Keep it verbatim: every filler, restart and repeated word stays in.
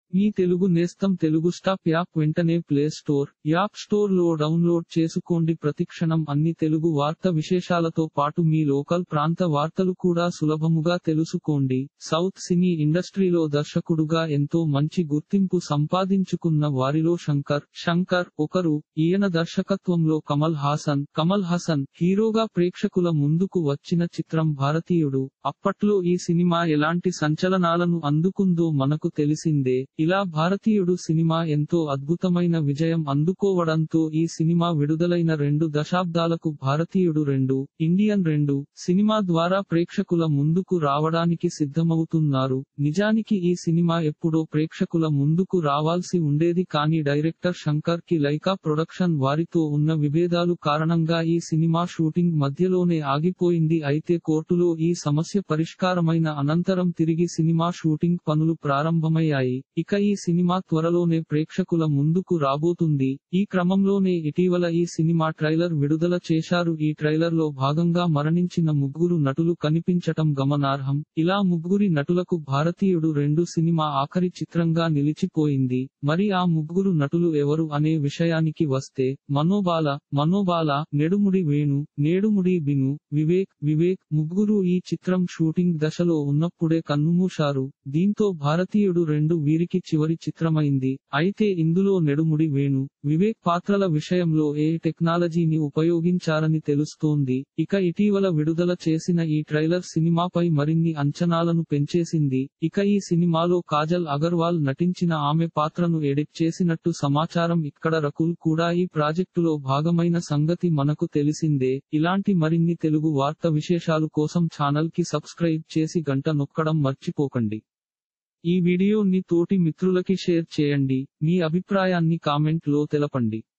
మీ తెలుగు నేస్తం Telugu stop app వెంటనే play store, app store లో డౌన్లోడ్ చేసుకోండి. ప్రతిక్షణం అన్ని తెలుగు వార్త విశేషాలతో పాటు మీ లోకల్ ప్రాంత వార్తలు కూడా సులభముగా తెలుసుకోండి. సౌత్ సినీ ఇండస్ట్రీలో దర్శకుడుగా ఎంతో మంచి గుర్తింపు సంపాదించుకున్న వారిలో శంకర్ శంకర్ ఒకరు. ఈయన దర్శకత్వంలో కమల్ హాసన్ కమల్ హాసన్ హీరోగా ప్రేక్షకుల ముందుకు వచ్చిన చిత్రం భారతీయుడు. అప్పట్లో ఈ సినిమా ఎలాంటి సంచలనాలను అందుకుందో మనకు తెలిసిందే. ఇలా భారతీయుడు సినిమా ఎంతో అద్భుతమైన విజయం అందుకోవడంతో ఈ సినిమా విడుదలైన రెండు దశాబ్దాలకు భారతీయుడు రెండు, ఇండియన్ రెండు సినిమా ద్వారా ప్రేక్షకుల ముందుకు రావడానికి సిద్ధమవుతున్నారు. నిజానికి ఈ సినిమా ఎప్పుడో ప్రేక్షకుల ముందుకు రావాల్సి ఉండేది, కానీ డైరెక్టర్ శంకర్ కి లైకా ప్రొడక్షన్ వారితో ఉన్న విభేదాలు కారణంగా ఈ సినిమా షూటింగ్ మధ్యలోనే ఆగిపోయింది. అయితే కోర్టులో ఈ సమస్య పరిష్కారమైన అనంతరం తిరిగి సినిమా షూటింగ్ పనులు ప్రారంభమయ్యాయి. ఇక ఈ సినిమా త్వరలోనే ప్రేక్షకుల ముందుకు రాబోతుంది. ఈ క్రమంలోనే ఇటీవల ఈ సినిమా ట్రైలర్ విడుదల చేశారు. ఈ ట్రైలర్ లో భాగంగా మరణించిన ముగ్గురు నటులు కనిపించటం గమనార్హం. ఇలా ముగ్గురి నటులకు భారతీయుడు రెండు సినిమా ఆఖరి చిత్రంగా నిలిచిపోయింది. మరి ఆ ముగ్గురు నటులు ఎవరు అనే విషయానికి వస్తే, మనోబాల మనోబాల నెడుముడి వేణు, నేడుముడి బిను, వివేక్ వివేక్ ముగ్గురు ఈ చిత్రం షూటింగ్ దశలో ఉన్నప్పుడే కన్నుమూశారు. దీంతో భారతీయుడు రెండు వీరికి చివరి చిత్రమైంది. అయితే ఇందులో నెడుముడి వేణు, వివేక్ పాత్రల విషయంలో ఏ టెక్నాలజీని ఉపయోగించారని తెలుస్తోంది. ఇక ఇటీవల విడుదల చేసిన ఈ ట్రైలర్ సినిమాపై మరిన్ని అంచనాలను పెంచేసింది. ఇక ఈ సినిమాలో కాజల్ అగర్వాల్ నటించిన ఆమె పాత్రను ఎడిట్ చేసినట్టు సమాచారం. ఇక్కడ రకుల్ కూడా ఈ ప్రాజెక్టులో భాగమైన సంగతి మనకు తెలిసిందే. ఇలాంటి మరిన్ని తెలుగు వార్త విశేషాలు కోసం ఛానల్ కి సబ్స్క్రైబ్ చేసి గంట నొక్కడం మర్చిపోకండి. ఈ వీడియోని తోటి మిత్రులకి షేర్ చేయండి. మీ అభిప్రాయాన్ని కామెంట్ లో తెలపండి.